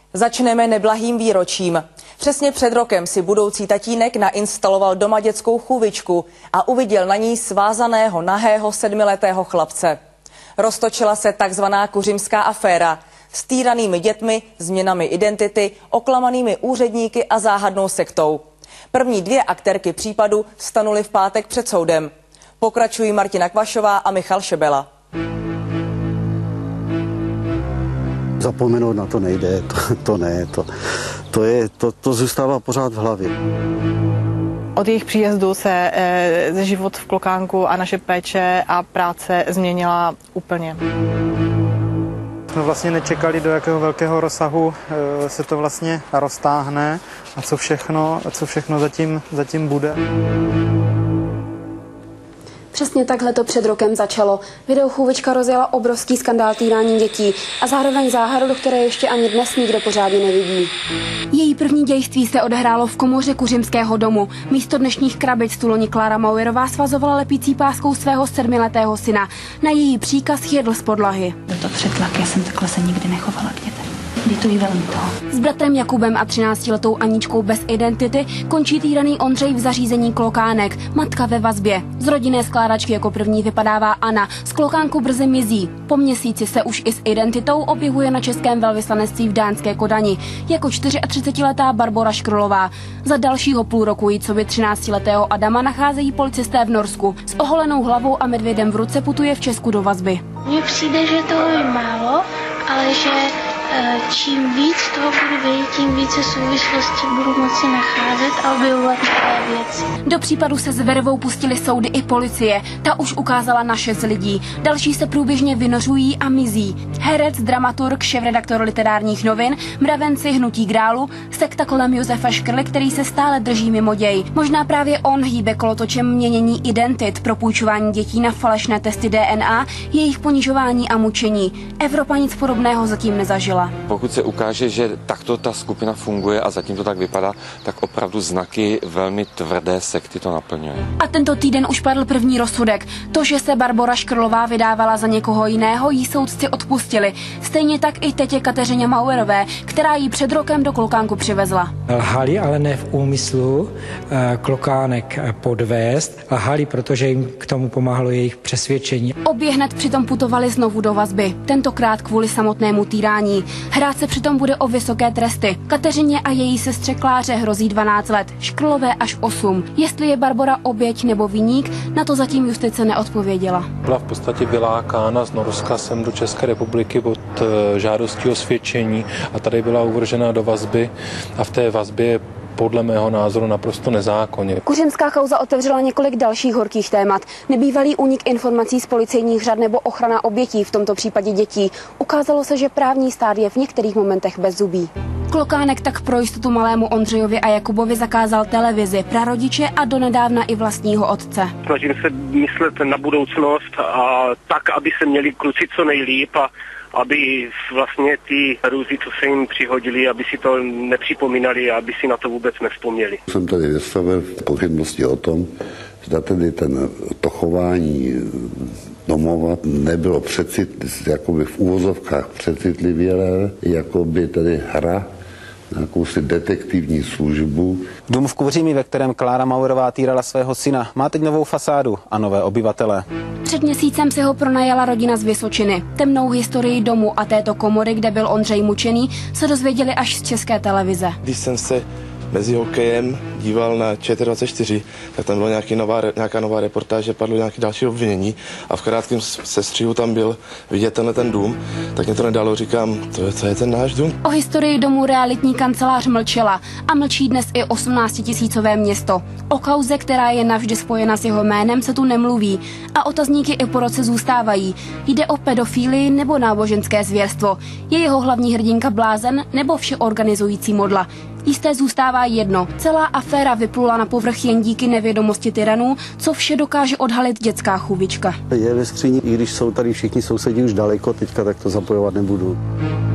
Začneme neblahým výročím. Přesně před rokem si budoucí tatínek nainstaloval doma dětskou chůvičku a uviděl na ní svázaného nahého 7letého chlapce. Roztočila se takzvaná kuřimská aféra s týranými dětmi, změnami identity, oklamanými úředníky a záhadnou sektou. První dvě aktérky případu stanuly v pátek před soudem. Pokračují Martina Kvašová a Michal Šebela. Zapomenout na to nejde, to zůstává pořád v hlavě. Od jejich příjezdu se život v Klokánku a naše péče a práce změnila úplně. Jsme vlastně nečekali, do jakého velkého rozsahu se to vlastně roztáhne a co všechno zatím bude. Přesně takhle to před rokem začalo. Videochůvička rozjela obrovský skandál týrání dětí a zároveň záhadu, do které ještě ani dnes nikdo pořádně nevidí. Její první dějství se odehrálo v komoře kuřimského domu. Místo dnešních krabic tu loni Klára Mauerová svazovala lepící páskou svého 7letého syna. Na její příkaz jedl z podlahy. Byl to přetlak, já jsem takhle se nikdy nechovala k dětem. Lituji velmi toho. S bratrem Jakubem a 13letou Aničkou bez identity končí týraný Ondřej v zařízení Klokánek, matka ve vazbě. Z rodinné skládačky jako první vypadává Anna, z Klokánku brzy mizí. Po měsíci se už i s identitou objevuje na českém velvyslanectví v dánské Kodani, jako 34letá Barbora Škrlová. Za dalšího půl roku ji coby 13letého Adama nacházejí policisté v Norsku. S oholenou hlavou a medvědem v ruce putuje v Česku do vazby. Mně přijde, že toho je málo, ale že čím víc toho budu vědět, tím více souvislostí budu moci nacházet a objevovat nové věci. Do případu se s vervou pustili soudy i policie. Ta už ukázala na 6 lidí. Další se průběžně vynořují a mizí. Herec, dramaturg, šéfredaktor Literárních novin, mravenci Hnutí Grálu, sekta kolem Josefa Škrly, který se stále drží mimo děj. Možná právě on hýbe kolotočem měnění identit, propůjčování dětí na falešné testy DNA, jejich ponižování a mučení. Evropa nic podobného zatím nezažila. Pokud se ukáže, že takto ta skupina funguje a zatím to tak vypadá, tak opravdu znaky velmi tvrdé sekty to naplňuje. A tento týden už padl první rozsudek. To, že se Barbora Škrlová vydávala za někoho jiného, jí soudci odpustili. Stejně tak i tetě Kateřině Mauerové, která ji před rokem do Klokánku přivezla. Lhali, ale ne v úmyslu Klokánek podvést. Lhali, protože jim k tomu pomáhalo jejich přesvědčení. Obě hned přitom putovali znovu do vazby. Tentokrát kvůli samotnému týrání. Hrát se přitom bude o vysoké tresty. Kateřině a její sestře Kláře hrozí 12 let, Škrlové až 8. Jestli je Barbora oběť nebo viník, na to zatím justice neodpověděla. Byla v podstatě vylákána z Norska sem do České republiky pod žádostí o svědčení a tady byla uvržena do vazby a v té vazbě podle mého názoru naprosto nezákonně. Kuřimská kauza otevřela několik dalších horkých témat. Nebývalý únik informací z policejních řad nebo ochrana obětí, v tomto případě dětí. Ukázalo se, že právní stát je v některých momentech bezzubý. Klokánek tak pro jistotu malému Ondřejovi a Jakubovi zakázal televizi, prarodiče a donedávna i vlastního otce. Snažím se myslet na budoucnost a tak, aby se měli kluci co nejlíp a aby vlastně ty hrůzy, co se jim přihodili, aby si to nepřipomínali a aby si na to vůbec nevzpomněli. Jsem tady vystavil pochybnosti o tom, zda tedy to chování domova nebylo jakoby v úvozovkách přecitlivělé, jakoby tedy hra na jakousi detektivní službu. Dům v Kuřimi, ve kterém Klára Mauerová týrala svého syna, má teď novou fasádu a nové obyvatele. Před měsícem si ho pronajala rodina z Vysočiny. Temnou historii domu a této komory, kde byl Ondřej mučený, se dozvěděli až z České televize. Když jsem se mezi hokejem díval na ČT24, tak tam byla nějaká nová reportáž, že padlo nějaké další obvinění a v krátkém sestřihu tam byl vidět ten dům, tak mě to nedalo, říkám, to je ten náš dům. O historii domu realitní kancelář mlčela a mlčí dnes i 18 000 město. O kauze, která je navždy spojena s jeho jménem, se tu nemluví a otazníky i po roce zůstávají. Jde o pedofílii nebo náboženské zvěrstvo? Je jeho hlavní hrdinka blázen nebo všeorganizující modla? Jisté zůstává jedno. Celá aféra vyplula na povrch jen díky nevědomosti tyranů, co vše dokáže odhalit dětská chůvička. Je ve skříni, i když jsou tady všichni sousedí už daleko teďka, tak to zapojovat nebudu.